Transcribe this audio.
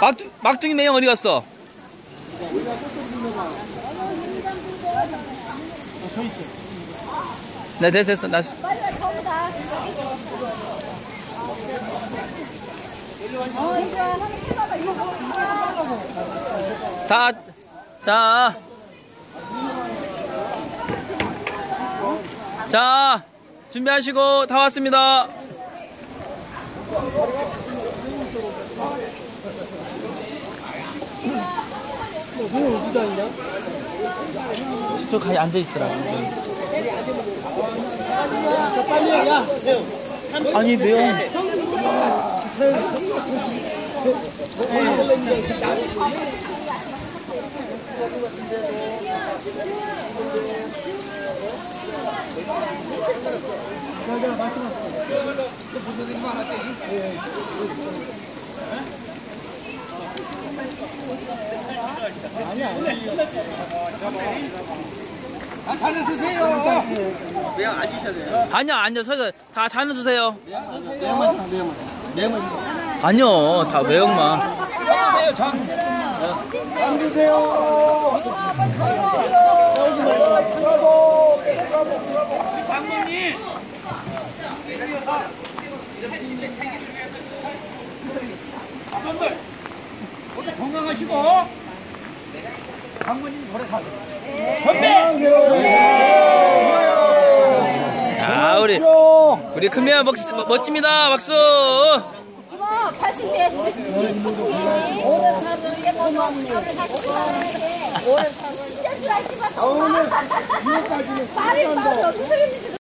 막둥이 매형 어디 갔어? 네, 됐어. 나. 다, 자, 준비하시고 다 왔습니다. 저 가에 앉아있으라. 아니, 매형. 다 잔을 드세요. 매형 앉으셔야 돼요. 아니요, 앉아서 다 잔을 드세요. 매형만. 아니요, 다 매형만. 드세요, 장. 장 드세요. 장모님. 내려서 이렇게 생일을 위해서 선물. 모두 건강하시고. 장모님 오래 사세요. 건배. 아, 우리 큰매야 멋집니다. 박수. 이모 80대 우리 고추기 오래 살을 오래 살을 진짜 줄 알지만 말이 막 어떻게